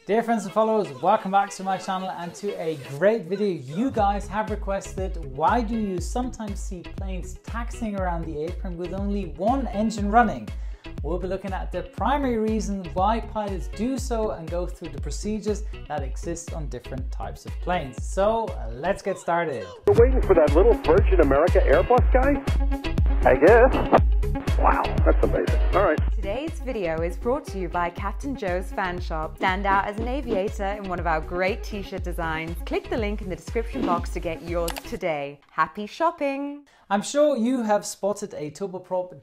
Dear friends and followers, welcome back to my channel and to a great video you guys have requested. Why do you sometimes see planes taxiing around the apron with only one engine running? We'll be looking at the primary reason why pilots do so and go through the procedures that exist on different types of planes. So let's get started. We're waiting for that little Virgin America Airbus guy? I guess. Wow, that's amazing. All right. Today's video is brought to you by Captain Joe's Fan Shop. Stand out as an aviator in one of our great t-shirt designs. Click the link in the description box to get yours today. Happy shopping! I'm sure you have spotted a turboprop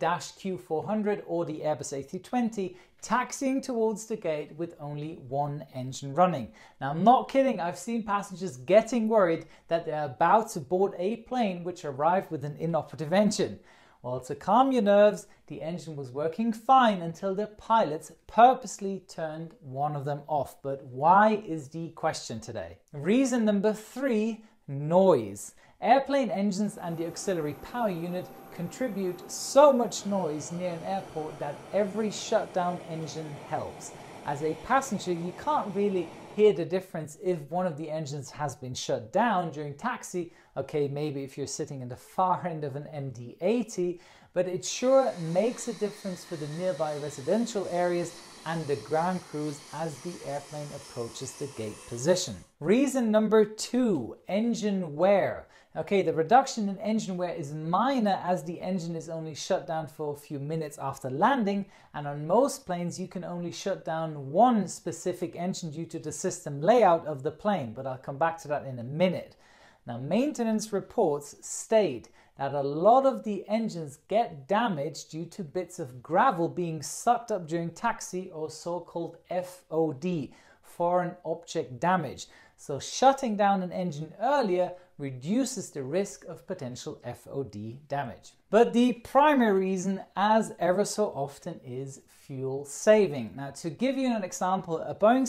Q400 or the Airbus A320 taxiing towards the gate with only one engine running. Now, I'm not kidding, I've seen passengers getting worried that they're about to board a plane which arrived with an inoperative engine. Well, to calm your nerves, the engine was working fine until the pilots purposely turned one of them off. But why is the question today? Reason number 3, noise. Airplane engines and the auxiliary power unit contribute so much noise near an airport that every shutdown engine helps. As a passenger, you can't really hear the difference if one of the engines has been shut down during taxi. Okay, maybe if you're sitting in the far end of an MD-80, but it sure makes a difference for the nearby residential areas and the ground crews as the airplane approaches the gate position. Reason number 2, engine wear. Okay, the reduction in engine wear is minor as the engine is only shut down for a few minutes after landing, and on most planes you can only shut down one specific engine due to the system layout of the plane, but I'll come back to that in a minute. Now, maintenance reports state that a lot of the engines get damaged due to bits of gravel being sucked up during taxi, or so-called FOD, foreign object damage. So shutting down an engine earlier reduces the risk of potential FOD damage. But the primary reason, as ever so often, is fuel saving. Now, to give you an example, a Boeing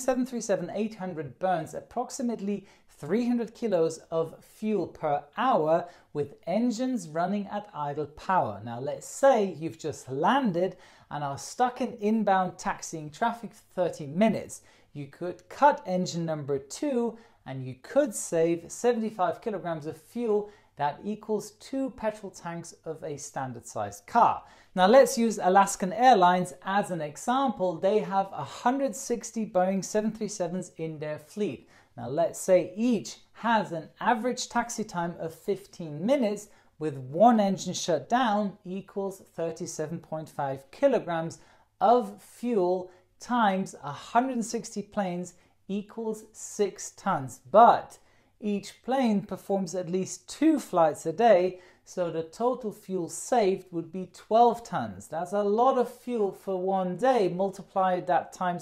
737-800 burns approximately 300 kilos of fuel per hour with engines running at idle power. Now, let's say you've just landed and are stuck in inbound taxiing traffic for 30 minutes. You could cut engine number 2 and you could save 75 kilograms of fuel. That equals 2 petrol tanks of a standard sized car. Now, let's use Alaskan Airlines as an example. They have 160 Boeing 737s in their fleet. Now, let's say each has an average taxi time of 15 minutes with one engine shut down equals 37.5 kilograms of fuel times 160 planes equals 6 tons. But each plane performs at least 2 flights a day, so the total fuel saved would be 12 tons. That's a lot of fuel for one day. Multiply that times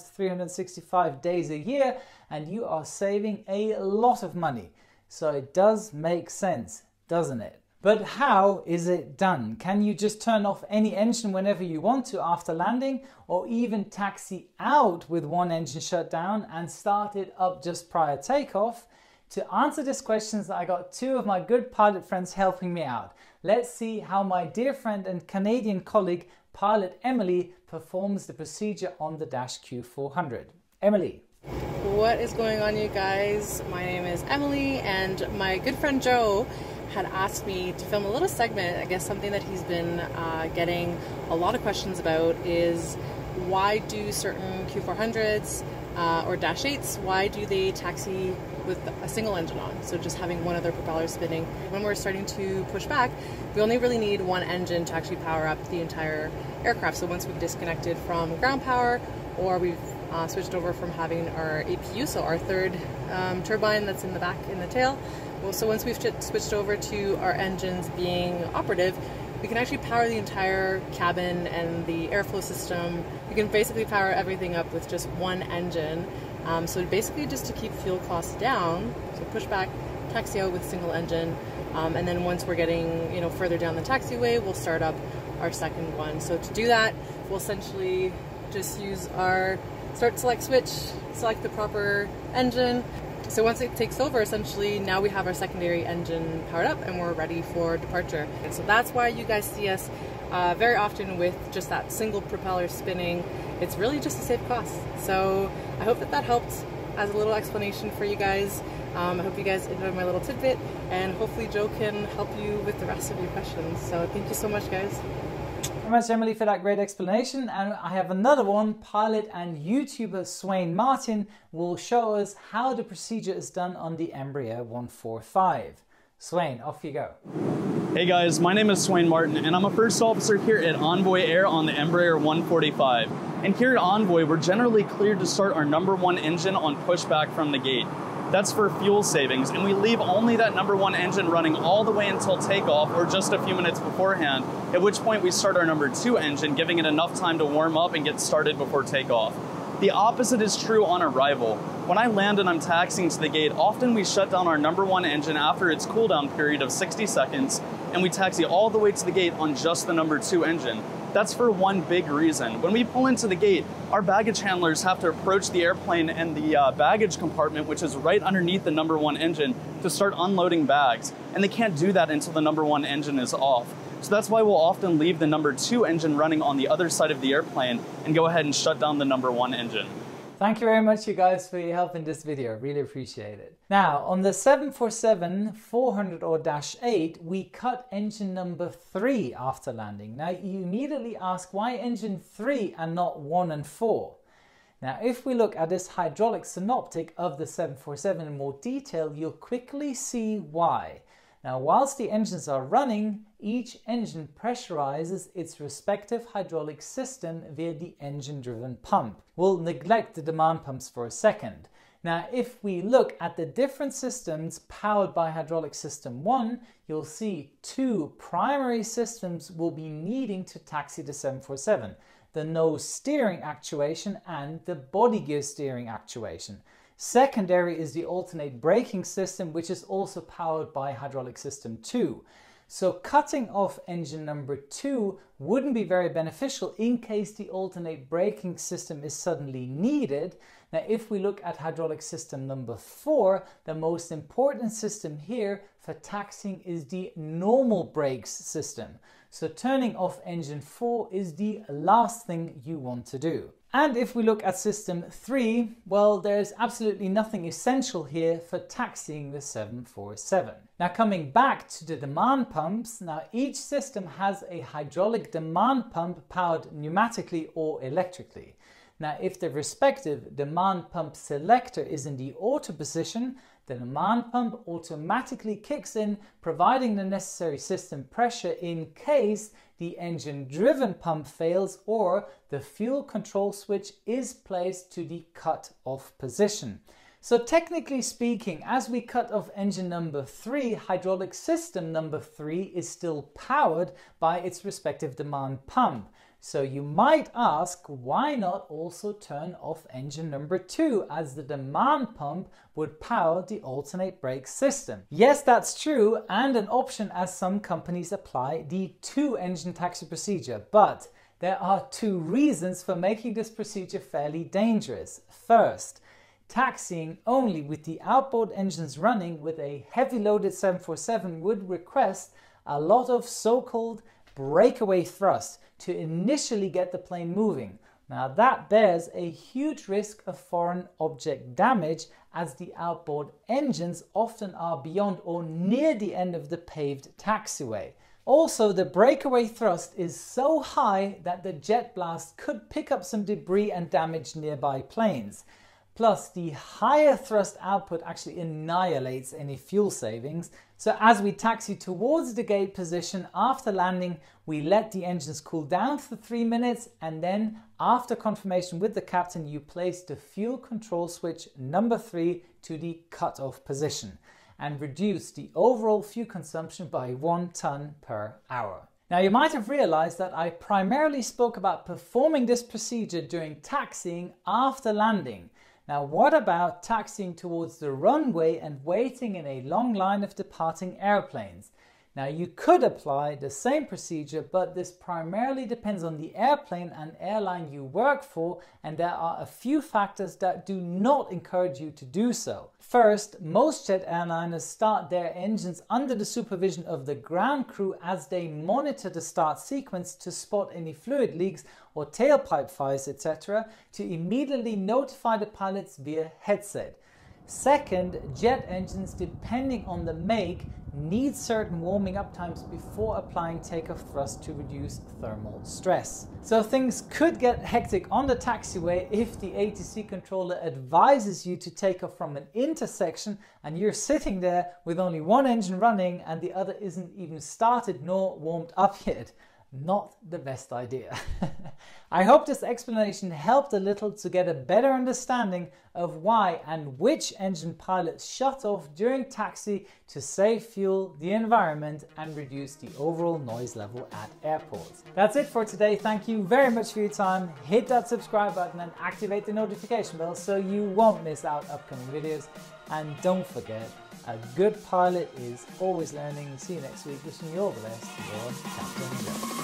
365 days a year and you are saving a lot of money. So it does make sense, doesn't it? But how is it done? Can you just turn off any engine whenever you want to after landing, or even taxi out with one engine shut down and start it up just prior takeoff? To answer these questions, I got 2 of my good pilot friends helping me out. Let's see how my dear friend and Canadian colleague, pilot Emily, performs the procedure on the Q400. Emily. What is going on, you guys? My name is Emily, and my good friend Joe had asked me to film a little segment. I guess something that he's been getting a lot of questions about is why do certain Q400s or Dash 8s, why do they taxi with a single engine on? So just having one other propeller spinning. When we're starting to push back, we only really need one engine to actually power up the entire aircraft. So once we've disconnected from ground power, or we've switched over from having our APU, so our third turbine that's in the back in the tail. Well, so once we've switched over to our engines being operative, we can actually power the entire cabin and the airflow system. We can basically power everything up with just one engine. So basically just to keep fuel costs down, so push back, taxi out with single engine, and then once we're getting further down the taxiway, we'll start up our second one. So to do that, we'll essentially just use our start select switch, select the proper engine. So once it takes over, essentially now we have our secondary engine powered up and we're ready for departure. And so that's why you guys see us very often with just that single propeller spinning. It's really just to save costs. So I hope that that helped as a little explanation for you guys. I hope you guys enjoyed my little tidbit, and hopefully Joe can help you with the rest of your questions. So thank you so much, guys. Very much, Emily, for that great explanation. And I have another one. Pilot and YouTuber Swain Martin will show us how the procedure is done on the Embraer 145. Swain, off you go. Hey guys, my name is Swain Martin, and I'm a first officer here at Envoy Air on the Embraer 145. And here at Envoy, we're generally cleared to start our #1 engine on pushback from the gate. That's for fuel savings, and we leave only that #1 engine running all the way until takeoff or just a few minutes beforehand, at which point we start our #2 engine, giving it enough time to warm up and get started before takeoff. The opposite is true on arrival. When I land and I'm taxiing to the gate, often we shut down our #1 engine after its cooldown period of 60 seconds, and we taxi all the way to the gate on just the #2 engine. That's for one big reason. When we pull into the gate, our baggage handlers have to approach the airplane and the baggage compartment, which is right underneath the #1 engine, to start unloading bags. And they can't do that until the #1 engine is off. So that's why we'll often leave the #2 engine running on the other side of the airplane and go ahead and shut down the #1 engine. Thank you very much, you guys, for your help in this video. Really appreciate it. Now, on the 747-400-8, we cut engine number 3 after landing. Now, you immediately ask, why engine 3 and not 1 and 4? Now, if we look at this hydraulic synoptic of the 747 in more detail, you'll quickly see why. Now, whilst the engines are running, each engine pressurizes its respective hydraulic system via the engine-driven pump. We'll neglect the demand pumps for a second. Now, if we look at the different systems powered by hydraulic system 1, you'll see 2 primary systems will be needing to taxi the 747. The nose steering actuation and the body gear steering actuation. Secondary is the alternate braking system, which is also powered by hydraulic system 2. So cutting off engine number 2 wouldn't be very beneficial in case the alternate braking system is suddenly needed. Now, if we look at hydraulic system number 4, the most important system here for taxiing is the normal brakes system. So turning off engine 4 is the last thing you want to do. And if we look at system 3, well, there's absolutely nothing essential here for taxiing the 747. Now, coming back to the demand pumps, now each system has a hydraulic demand pump powered pneumatically or electrically. Now, if the respective demand pump selector is in the auto position, the demand pump automatically kicks in, providing the necessary system pressure in case the engine-driven pump fails or the fuel control switch is placed to the cut-off position. So technically speaking, as we cut off engine number 3, hydraulic system number 3 is still powered by its respective demand pump. So you might ask, why not also turn off engine number 2, as the demand pump would power the alternate brake system? Yes, that's true, and an option as some companies apply the 2-engine taxi procedure, but there are 2 reasons for making this procedure fairly dangerous. First, taxiing only with the outboard engines running with a heavy loaded 747 would request a lot of so-called breakaway thrust to initially get the plane moving. Now that bears a huge risk of foreign object damage, as the outboard engines often are beyond or near the end of the paved taxiway. Also, the breakaway thrust is so high that the jet blast could pick up some debris and damage nearby planes. Plus, the higher thrust output actually annihilates any fuel savings. So as we taxi towards the gate position after landing, we let the engines cool down for 3 minutes, and then after confirmation with the captain, you place the fuel control switch number 3 to the cut-off position and reduce the overall fuel consumption by 1 ton per hour. Now, you might have realized that I primarily spoke about performing this procedure during taxiing after landing. Now, what about taxiing towards the runway and waiting in a long line of departing airplanes? Now you could apply the same procedure, but this primarily depends on the airplane and airline you work for, and there are a few factors that do not encourage you to do so. First, most jet airliners start their engines under the supervision of the ground crew as they monitor the start sequence to spot any fluid leaks or tailpipe fires, etc., to immediately notify the pilots via headset. Second, jet engines, depending on the make, need certain warming up times before applying takeoff thrust to reduce thermal stress. So things could get hectic on the taxiway if the ATC controller advises you to take off from an intersection and you're sitting there with only one engine running and the other isn't even started nor warmed up yet. Not the best idea. I hope this explanation helped a little to get a better understanding of why and which engine pilots shut off during taxi to save fuel, the environment, and reduce the overall noise level at airports. That's it for today. Thank you very much for your time. Hit that subscribe button and activate the notification bell so you won't miss out upcoming videos. And don't forget, a good pilot is always learning. See you next week. Wishing you all the best. Your Captain Joe.